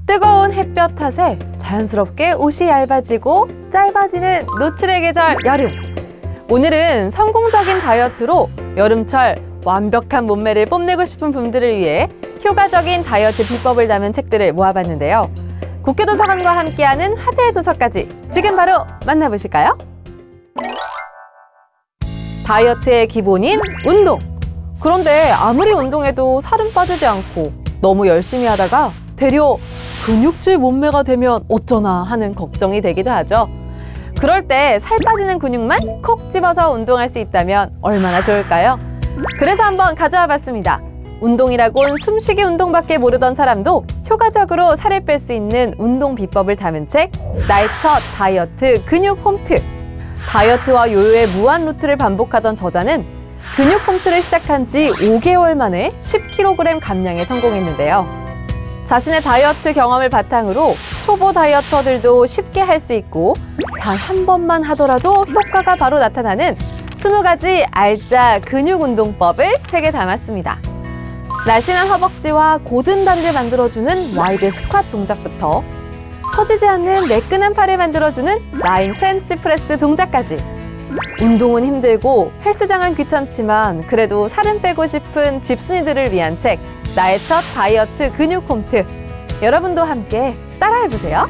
뜨거운 햇볕 탓에 자연스럽게 옷이 얇아지고 짧아지는 노출의 계절 여름. 오늘은 성공적인 다이어트로 여름철 완벽한 몸매를 뽐내고 싶은 분들을 위해 효과적인 다이어트 비법을 담은 책들을 모아봤는데요. 국회도서관과 함께하는 화제의 도서까지 지금 바로 만나보실까요? 다이어트의 기본인 운동! 그런데 아무리 운동해도 살은 빠지지 않고 너무 열심히 하다가 되려 근육질 몸매가 되면 어쩌나 하는 걱정이 되기도 하죠. 그럴 때 살 빠지는 근육만 콕 집어서 운동할 수 있다면 얼마나 좋을까요? 그래서 한번 가져와 봤습니다. 운동이라곤 숨쉬기 운동밖에 모르던 사람도 효과적으로 살을 뺄 수 있는 운동 비법을 담은 책, 나의 첫 다이어트 근육 홈트. 다이어트와 요요의 무한 루트를 반복하던 저자는 근육 홈트를 시작한 지 5개월 만에 10kg 감량에 성공했는데요. 자신의 다이어트 경험을 바탕으로 초보 다이어터들도 쉽게 할 수 있고 단 한 번만 하더라도 효과가 바로 나타나는 20가지 알짜 근육 운동법을 책에 담았습니다. 날씬한 허벅지와 고든 다리를 만들어주는 와이드 스쿼트 동작부터 처지지 않는 매끈한 팔을 만들어주는 라인 프렌치 프레스 동작까지. 운동은 힘들고 헬스장은 귀찮지만 그래도 살은 빼고 싶은 집순이들을 위한 책, 나의 첫 다이어트 근육 홈트. 여러분도 함께 따라해보세요.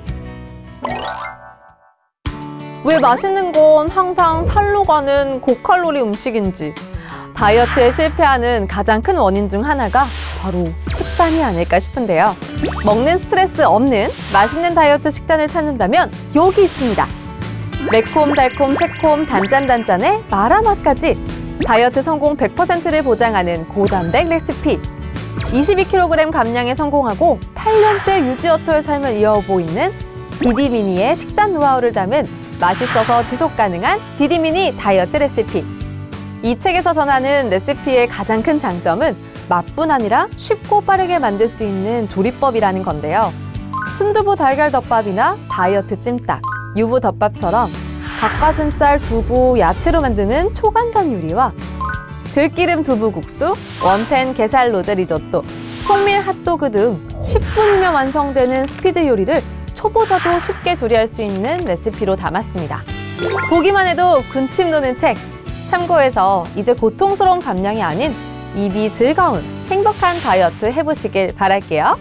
왜 맛있는 건 항상 살로 가는 고칼로리 음식인지, 다이어트에 실패하는 가장 큰 원인 중 하나가 바로 식단이 아닐까 싶은데요. 먹는 스트레스 없는 맛있는 다이어트 식단을 찾는다면 여기 있습니다. 매콤, 달콤, 새콤, 단짠단짠의 마라 맛까지 다이어트 성공 100%를 보장하는 고단백 레시피. 22kg 감량에 성공하고 8년째 유지어터의 삶을 이어오고 있는 디디미니의 식단 노하우를 담은 맛있어서 지속 가능한 디디미니 다이어트 레시피. 이 책에서 전하는 레시피의 가장 큰 장점은 맛뿐 아니라 쉽고 빠르게 만들 수 있는 조리법이라는 건데요. 순두부 달걀 덮밥이나 다이어트 찜닭, 유부 덮밥처럼 닭가슴살, 두부, 야채로 만드는 초간단 요리와 들기름 두부국수, 원팬 게살 로제 리조또, 통밀 핫도그 등 10분이면 완성되는 스피드 요리를 초보자도 쉽게 조리할 수 있는 레시피로 담았습니다. 보기만 해도 군침 도는 책! 참고해서 이제 고통스러운 감량이 아닌 입이 즐거운 행복한 다이어트 해보시길 바랄게요.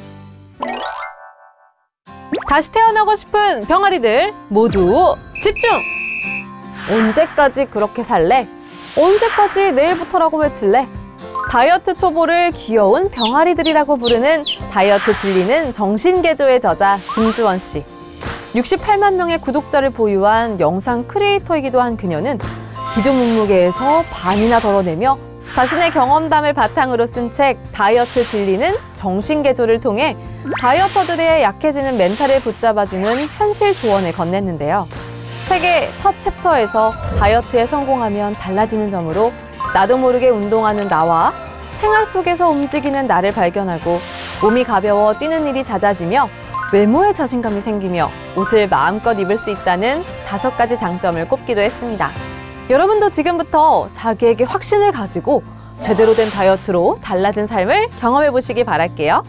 다시 태어나고 싶은 병아리들 모두 집중! 언제까지 그렇게 살래? 언제까지 내일부터라고 외칠래? 다이어트 초보를 귀여운 병아리들이라고 부르는 다이어트 진리는 정신개조의 저자 김주원 씨. 68만 명의 구독자를 보유한 영상 크리에이터이기도 한 그녀는 기존 몸무게에서 반이나 덜어내며 자신의 경험담을 바탕으로 쓴 책 다이어트 진리는 정신개조를 통해 다이어터들의 약해지는 멘탈을 붙잡아주는 현실 조언을 건넸는데요. 책의 첫 챕터에서 다이어트에 성공하면 달라지는 점으로 나도 모르게 운동하는 나와 생활 속에서 움직이는 나를 발견하고 몸이 가벼워 뛰는 일이 잦아지며 외모에 자신감이 생기며 옷을 마음껏 입을 수 있다는 5가지 장점을 꼽기도 했습니다. 여러분도 지금부터 자기에게 확신을 가지고 제대로 된 다이어트로 달라진 삶을 경험해보시기 바랄게요.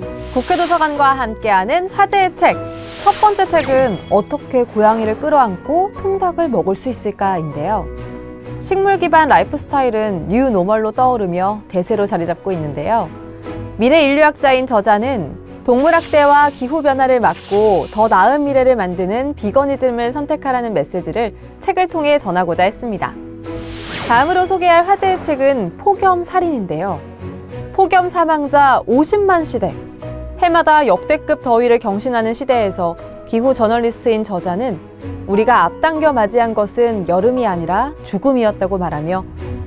국회도서관과 함께하는 화제의 책. 첫 번째 책은 어떻게 고양이를 끌어안고 통닭을 먹을 수 있을까인데요. 식물 기반 라이프 스타일은 뉴 노멀로 떠오르며 대세로 자리 잡고 있는데요. 미래 인류학자인 저자는 동물학대와 기후변화를 막고 더 나은 미래를 만드는 비거니즘을 선택하라는 메시지를 책을 통해 전하고자 했습니다. 다음으로 소개할 화제의 책은 폭염살인인데요. 폭염 사망자 50만 시대. 해마다 역대급 더위를 경신하는 시대에서 기후 저널리스트인 저자는 우리가 앞당겨 맞이한 것은 여름이 아니라 죽음이었다고 말하며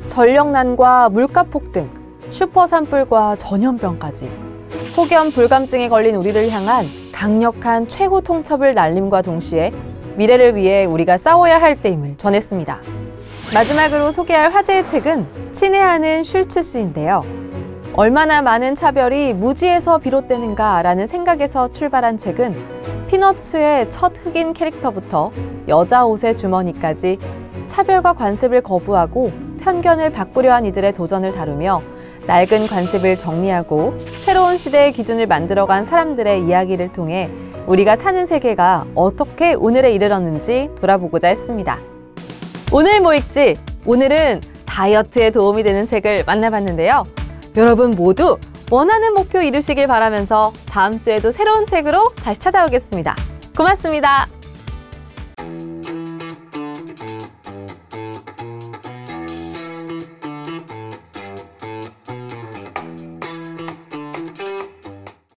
전력난과 물가 폭등, 슈퍼 산불과 전염병까지 폭염 불감증에 걸린 우리를 향한 강력한 최후 통첩을 날림과 동시에 미래를 위해 우리가 싸워야 할 때임을 전했습니다. 마지막으로 소개할 화제의 책은 친애하는 슐츠스인데요. 얼마나 많은 차별이 무지에서 비롯되는가라는 생각에서 출발한 책은 피너츠의 첫 흑인 캐릭터부터 여자 옷의 주머니까지 차별과 관습을 거부하고 편견을 바꾸려 한 이들의 도전을 다루며 낡은 관습을 정리하고 새로운 시대의 기준을 만들어간 사람들의 이야기를 통해 우리가 사는 세계가 어떻게 오늘에 이르렀는지 돌아보고자 했습니다. 오늘 뭐 읽지? 오늘은 다이어트에 도움이 되는 책을 만나봤는데요. 여러분 모두 원하는 목표 이루시길 바라면서 다음 주에도 새로운 책으로 다시 찾아오겠습니다. 고맙습니다.